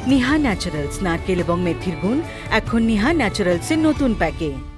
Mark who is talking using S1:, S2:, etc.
S1: Niha naturals নারকেল এবং মেথির গুণ এখন নিহা ন্যাচারালসের নতুন প্যাকে।